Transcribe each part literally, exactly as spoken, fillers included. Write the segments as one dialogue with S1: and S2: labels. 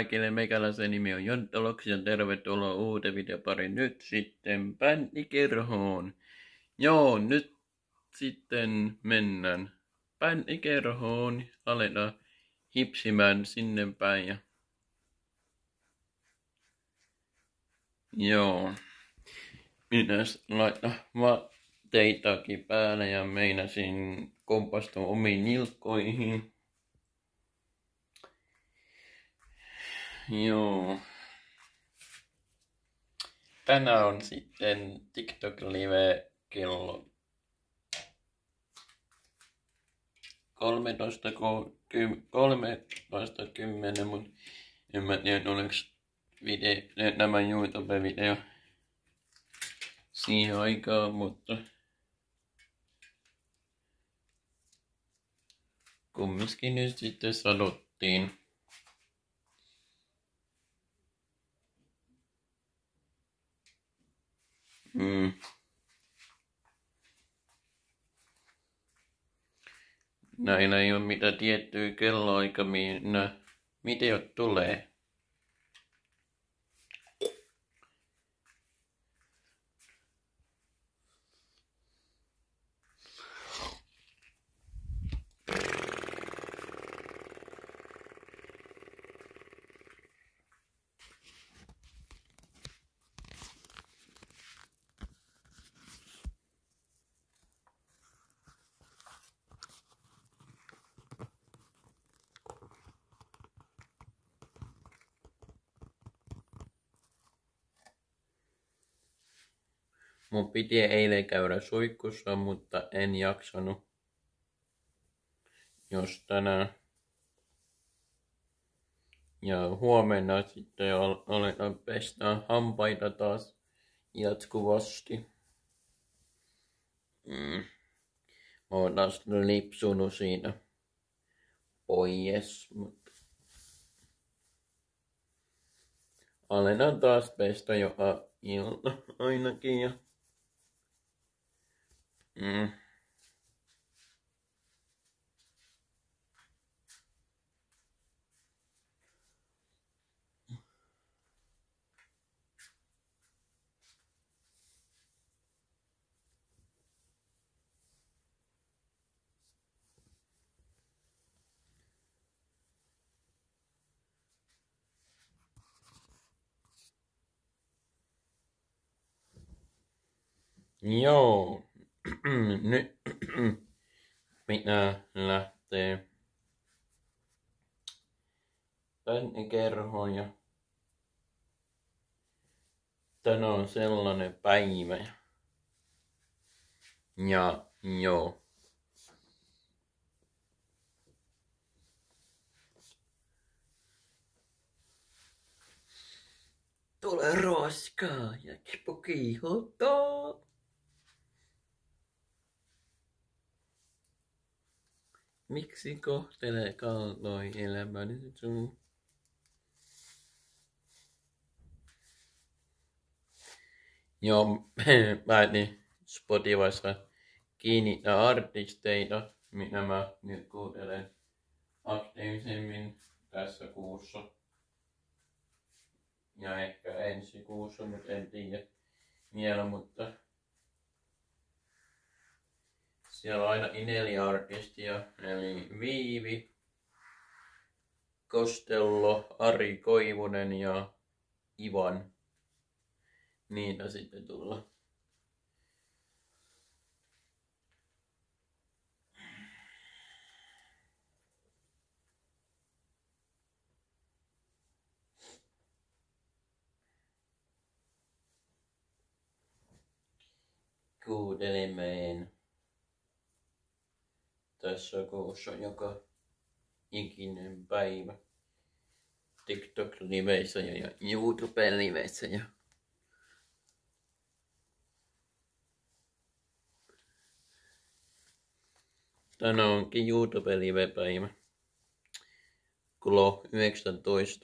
S1: kaikille, meikäläisen nimi on Jonttaloksi ja tervetuloa uuteen videopariin nyt sitten bändikerhoon. Joo, nyt sitten mennään bändikerhoon, aletaan hipsimään sinne päin. Ja... Joo, minäs laittaa vaatteitakin päälle ja meinasin kompastua omiin nilkkoihin. Joo. Tänään on sitten TikTok-live kello kolmetoista kymmenen, mutta en mä tiedä, oliko video, nämä YouTube-video siihen aikaan, mutta kumminkin nyt sitten sanottiin. Mm. Näillä ei ole mitään tiettyä kelloaikaa, mihin nämä videot tulee. Mun piti eilen käydä suihkussa, mutta en jaksanut. Jos tänään. Ja huomenna sitten aletaan pestä hampaita taas jatkuvasti. Mm. Mä oon taas lipsunut siinä pois, mutta aletaan taas pestä joka ilta ainakin. Ja... Mm. Joo. Nyt pitää lähteä bändikerhoon ja tänään on sellainen päivä. Ja joo. Tule roskaa ja kipu kiihottaa. Miksi kohtelee kaltoin elämäni sun? Joo, päätin Spotifyssa kiinnittää artisteita, mitä mä nyt kuuntelen aktiivisemmin tässä kuussa. Ja ehkä ensi kuussa, mutta en tiedä vielä, mutta siellä on ainakin neljä artistia, eli Viivi, Kostello, Ari Koivunen ja Ivan. Niitä sitten tulla. Kuuntelemään tässä kuussa joka ikinen päivä TikTok-liveissä ja YouTube-liveissä. Ja tänään onkin YouTube-live-päivä kello yhdeksäntoista.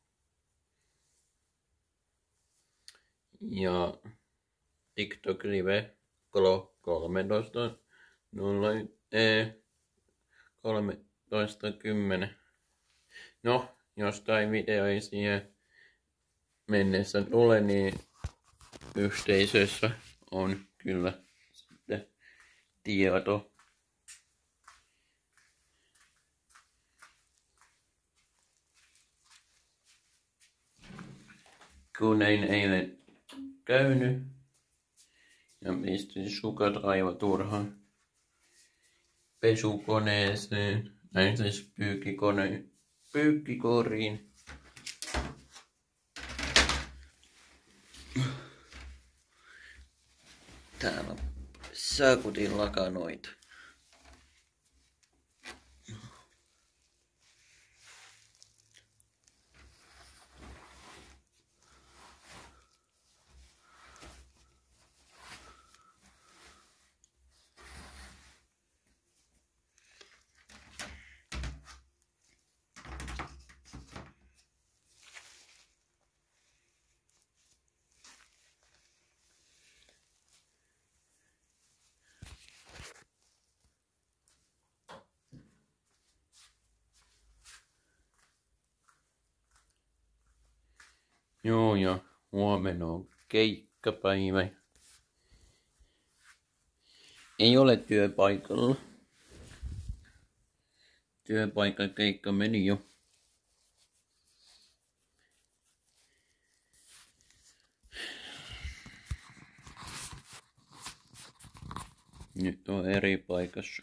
S1: Ja TikTok-live kello kolmetoista nolla kolmetoista kymmenen. No, jostain video ei siihen mennessä tule, niin yhteisössä on kyllä sitten tieto. Kun en eilen käynyt ja pistin sukat aivan turhaan pesukoneeseen, näin siis pyykkikone, pyykkikoriin. Täällä on saakutin lakanoita. Joo, ja huomenna on keikkapäivä. Ei ole työpaikalla. Työpaikan keikka meni jo. Nyt on eri paikassa.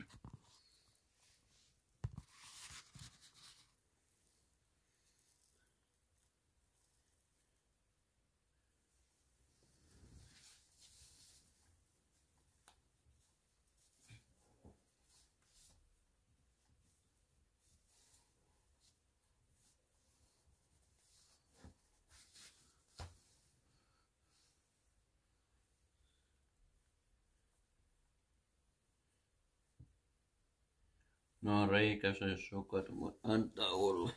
S1: No reikäiset sukat voi antaa olla.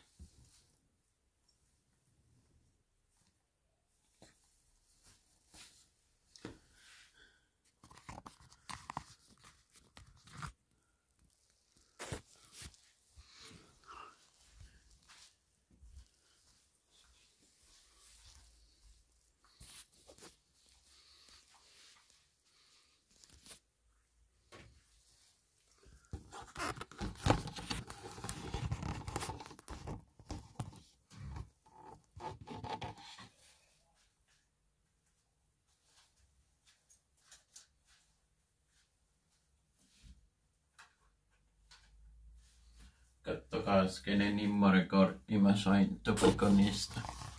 S1: Kattokaa kenen nimmarikortti mä sain Topiconista.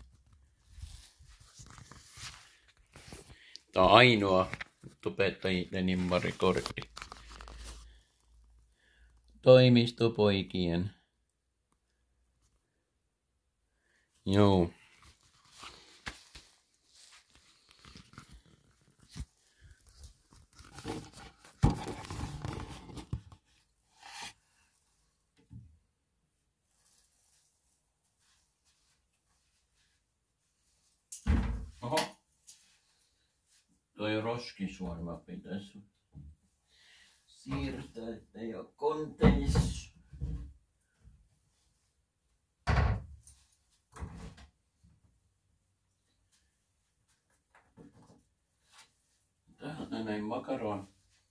S1: Tää on ainoa tubettajien nimmarikortti. Toimistopoikien. Joo. Oho. Toi roskisuorma pitäisi siirtää, ettei oo konteissa. Tähän näin makaron.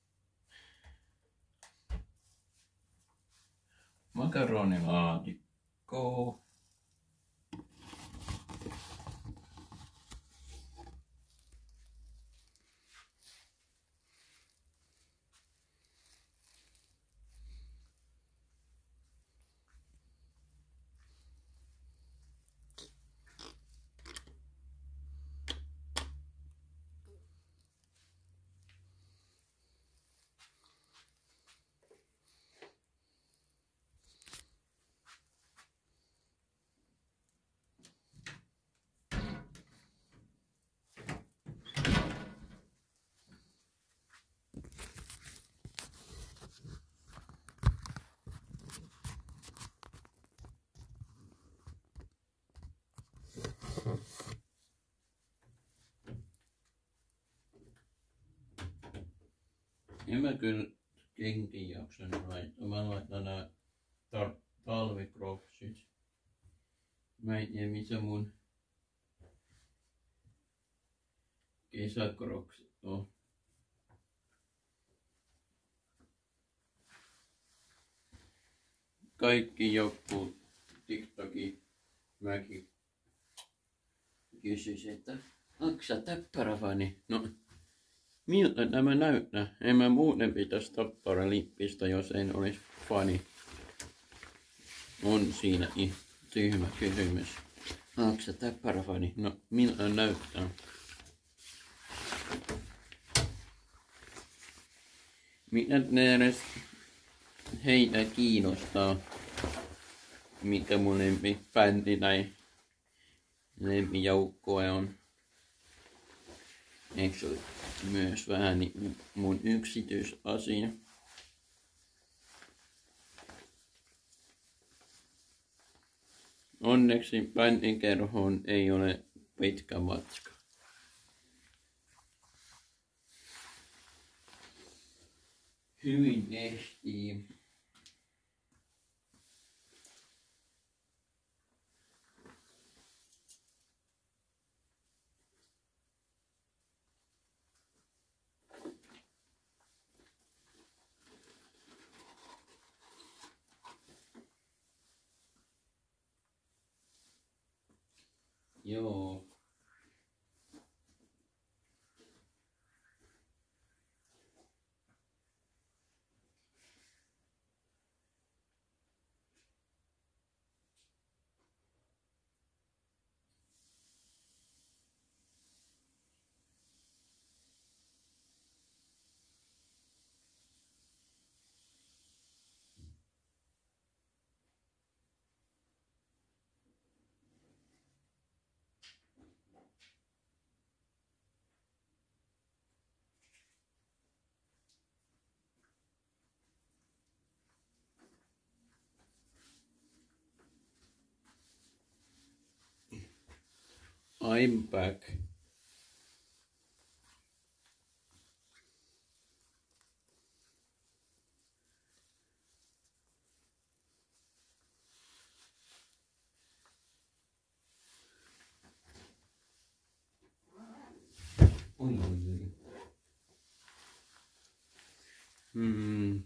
S1: Makaronilaatikko. En mä kyllä kenkiin jaksanut laittaa. Mä laitan nää talvikropsit. Mä en tiedä missä mun kesäkroksit on. Kaikki joku TikTokin mäkin kysyisin, että onko sä täppäräfani? No, miltä tämä näyttää? En mä muuten pitäisi Tappara lippistä, jos en olisi fani. On siinä tyhmä kysymys. Onko sä täppäräfani? No, miltä näyttää? Mitä ne edes heitä kiinnostaa? Mikä mun lempibändi tai lempijoukkue on? Eikö se ole myös vähän niin mun yksityisasia? Onneksi bändikerhoon ei ole pitkä matka. Hyvin ehtii. Joo. I'm back. Oi, oi, oi. Hmm.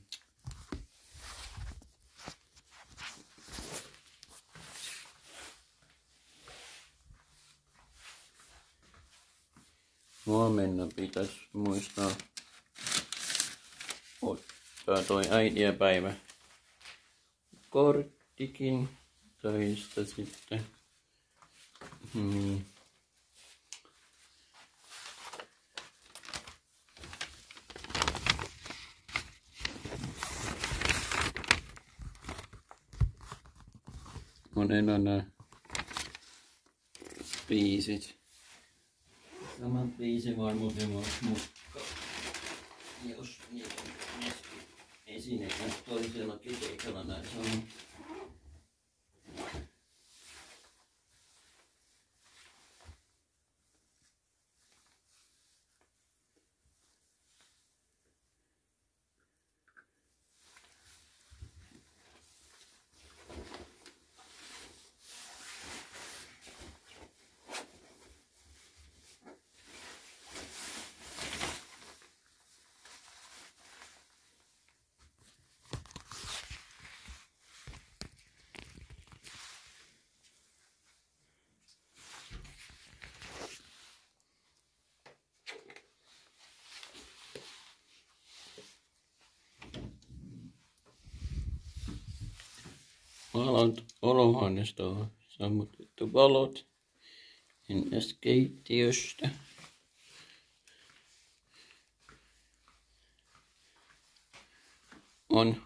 S1: Huomenna pitäisi muistaa ottaa toi äitienpäivä korttikin töistä sitten. Hmm. On enää nämä biisit. Samat biisivarmuuden mukaan. Jos niitä on esineitä toisella keikalla näin sanoo. Valot olohuoneesta on sammutettu valot ennäs keittiöstä. On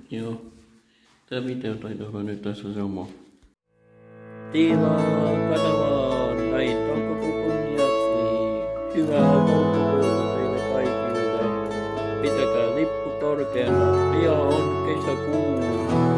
S1: Joo. Tää video taitaa olla nyt tässä sama.
S2: Tilaa kanavaan näin toukokuun kunniaksi. Hyvää toukokuuta teille kaikille. Pitäkää lippu korkeana. Pian on kesäkuu.